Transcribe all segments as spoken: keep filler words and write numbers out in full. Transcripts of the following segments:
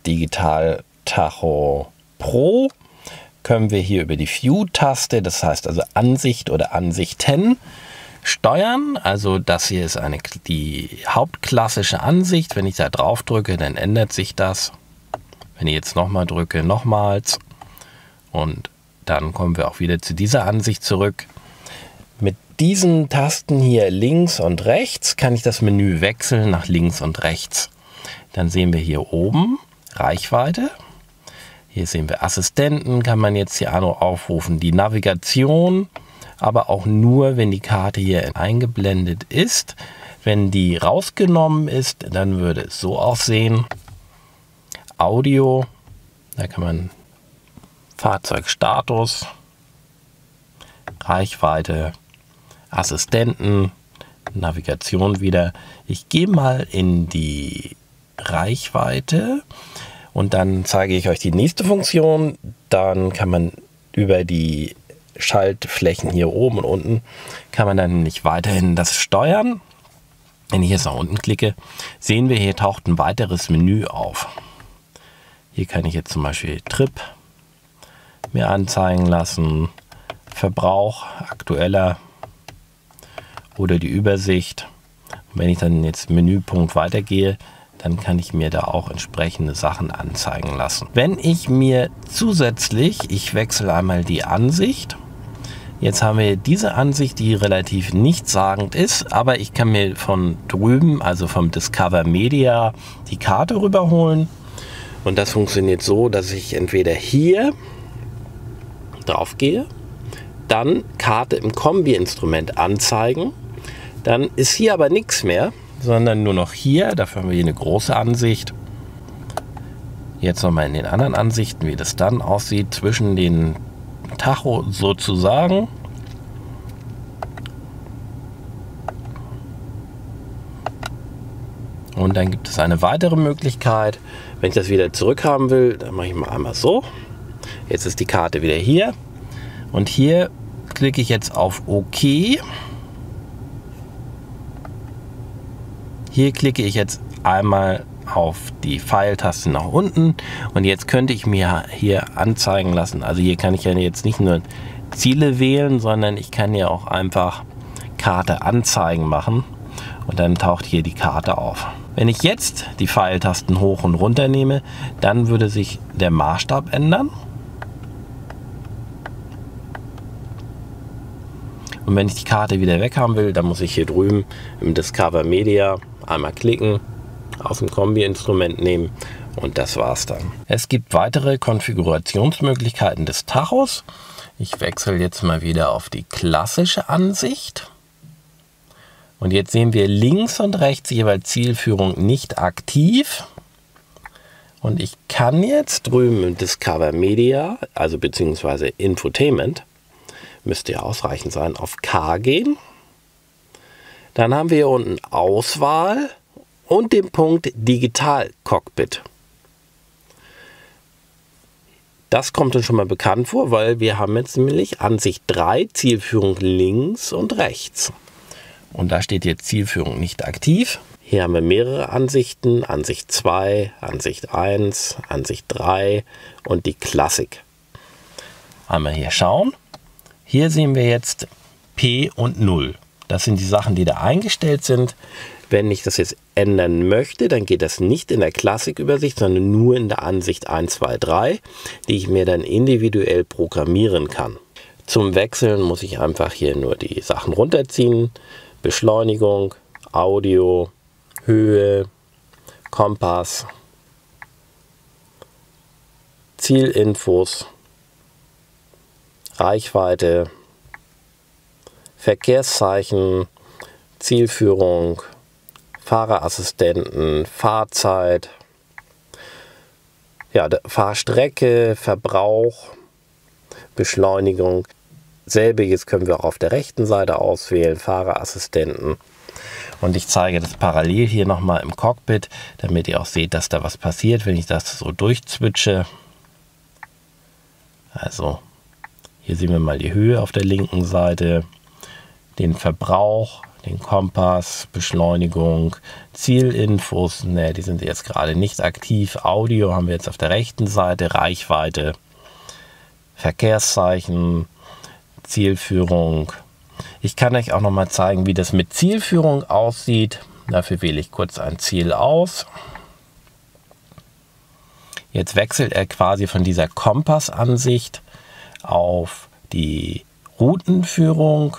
Digital Tacho Pro können wir hier über die View-Taste, das heißt also Ansicht oder Ansichten, steuern. Also das hier ist eine, die hauptklassische Ansicht. Wenn ich da drauf drücke, dann ändert sich das. Wenn ich jetzt nochmal drücke, nochmals. Und dann kommen wir auch wieder zu dieser Ansicht zurück. Mit diesen Tasten hier links und rechts kann ich das Menü wechseln nach links und rechts. Dann sehen wir hier oben Reichweite. Hier sehen wir Assistenten, kann man jetzt hier auch aufrufen. Die Navigation, aber auch nur, wenn die Karte hier eingeblendet ist. Wenn die rausgenommen ist, dann würde es so aussehen. Audio, da kann man Fahrzeugstatus, Reichweite, Assistenten, Navigation wieder. Ich gehe mal in die Reichweite und dann zeige ich euch die nächste Funktion. Dann kann man über die Schaltflächen hier oben und unten, kann man dann nicht weiterhin das steuern. Wenn ich jetzt nach unten klicke, sehen wir, hier taucht ein weiteres Menü auf. Hier kann ich jetzt zum Beispiel Trip mir anzeigen lassen, Verbrauch, aktueller oder die Übersicht. Und wenn ich dann jetzt Menüpunkt weitergehe, dann kann ich mir da auch entsprechende Sachen anzeigen lassen. Wenn ich mir zusätzlich, ich wechsle einmal die Ansicht. Jetzt haben wir diese Ansicht, die relativ nichtssagend ist, aber ich kann mir von drüben, also vom Discover Media, die Karte rüberholen. Und das funktioniert so, dass ich entweder hier drauf gehe, dann Karte im Kombi-Instrument anzeigen. Dann ist hier aber nichts mehr, sondern nur noch hier. Dafür haben wir hier eine große Ansicht. Jetzt nochmal in den anderen Ansichten, wie das dann aussieht, zwischen den Tacho sozusagen. Und dann gibt es eine weitere Möglichkeit. Wenn ich das wieder zurückhaben will, dann mache ich mal einmal so. Jetzt ist die Karte wieder hier. Und hier klicke ich jetzt auf OK. Hier klicke ich jetzt einmal auf die Pfeiltaste nach unten und jetzt könnte ich mir hier anzeigen lassen. Also hier kann ich ja jetzt nicht nur Ziele wählen, sondern ich kann ja auch einfach Karte anzeigen machen und dann taucht hier die Karte auf. Wenn ich jetzt die Pfeiltasten hoch und runter nehme, dann würde sich der Maßstab ändern. Und wenn ich die Karte wieder weg haben will, dann muss ich hier drüben im Discover Media einmal klicken, aus dem Kombi-Instrument nehmen und das war's dann. Es gibt weitere Konfigurationsmöglichkeiten des Tachos. Ich wechsle jetzt mal wieder auf die klassische Ansicht. Und jetzt sehen wir links und rechts jeweils Zielführung nicht aktiv. Und ich kann jetzt drüben im Discover Media, also beziehungsweise Infotainment, müsste ja ausreichend sein, auf K gehen. Dann haben wir hier unten Auswahl und den Punkt Digital Cockpit. Das kommt uns schon mal bekannt vor, weil wir haben jetzt nämlich Ansicht drei, Zielführung links und rechts. Und da steht jetzt Zielführung nicht aktiv. Hier haben wir mehrere Ansichten, Ansicht zwei, Ansicht eins, Ansicht drei und die Klassik. Einmal hier schauen. Hier sehen wir jetzt P und null. Das sind die Sachen, die da eingestellt sind. Wenn ich das jetzt ändern möchte, dann geht das nicht in der Klassikübersicht, sondern nur in der Ansicht eins, zwei, drei, die ich mir dann individuell programmieren kann. Zum Wechseln muss ich einfach hier nur die Sachen runterziehen. Beschleunigung, Audio, Höhe, Kompass, Zielinfos, Reichweite, Verkehrszeichen, Zielführung, Fahrerassistenten, Fahrzeit, ja, Fahrstrecke, Verbrauch, Beschleunigung. Selbiges können wir auch auf der rechten Seite auswählen, Fahrerassistenten. Und ich zeige das parallel hier nochmal im Cockpit, damit ihr auch seht, dass da was passiert, wenn ich das so durchzwitsche. Also hier sehen wir mal die Höhe auf der linken Seite, den Verbrauch, den Kompass, Beschleunigung, Zielinfos, ne, die sind jetzt gerade nicht aktiv. Audio haben wir jetzt auf der rechten Seite, Reichweite, Verkehrszeichen, Zielführung. Ich kann euch auch noch mal zeigen, wie das mit Zielführung aussieht. Dafür wähle ich kurz ein Ziel aus. Jetzt wechselt er quasi von dieser Kompassansicht auf die Routenführung.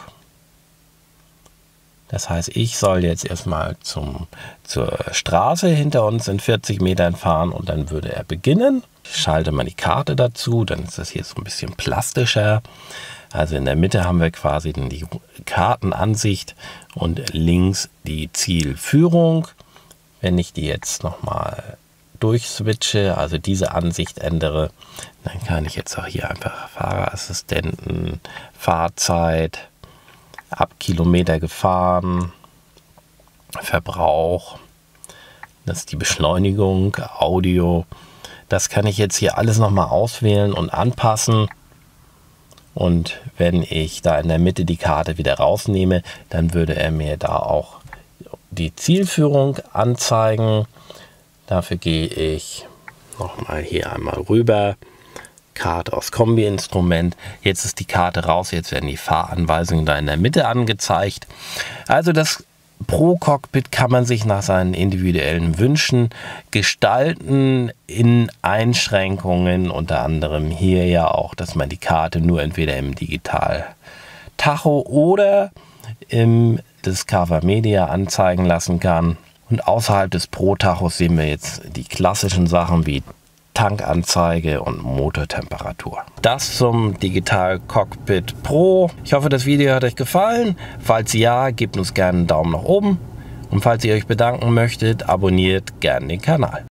Das heißt, ich soll jetzt erstmal zum, zur Straße hinter uns in vierzig Metern fahren und dann würde er beginnen. Ich schalte mal die Karte dazu, dann ist das hier so ein bisschen plastischer. Also in der Mitte haben wir quasi die Kartenansicht und links die Zielführung. Wenn ich die jetzt nochmal durchswitche, also diese Ansicht ändere, dann kann ich jetzt auch hier einfach Fahrerassistenten, Fahrzeit, ab Kilometer gefahren, Verbrauch, das ist die Beschleunigung, Audio. Das kann ich jetzt hier alles nochmal auswählen und anpassen. Und wenn ich da in der Mitte die Karte wieder rausnehme, dann würde er mir da auch die Zielführung anzeigen. Dafür gehe ich nochmal hier einmal rüber. Karte aus Kombi-Instrument. Jetzt ist die Karte raus, jetzt werden die Fahranweisungen da in der Mitte angezeigt. Also das Pro-Cockpit kann man sich nach seinen individuellen Wünschen gestalten, in Einschränkungen, unter anderem hier ja auch, dass man die Karte nur entweder im Digital-Tacho oder im Discover Media anzeigen lassen kann. Und außerhalb des Pro-Tachos sehen wir jetzt die klassischen Sachen wie Tankanzeige und Motortemperatur. Das zum Digital Cockpit Pro. Ich hoffe, das Video hat euch gefallen. Falls ja, gebt uns gerne einen Daumen nach oben. Und falls ihr euch bedanken möchtet, abonniert gerne den Kanal.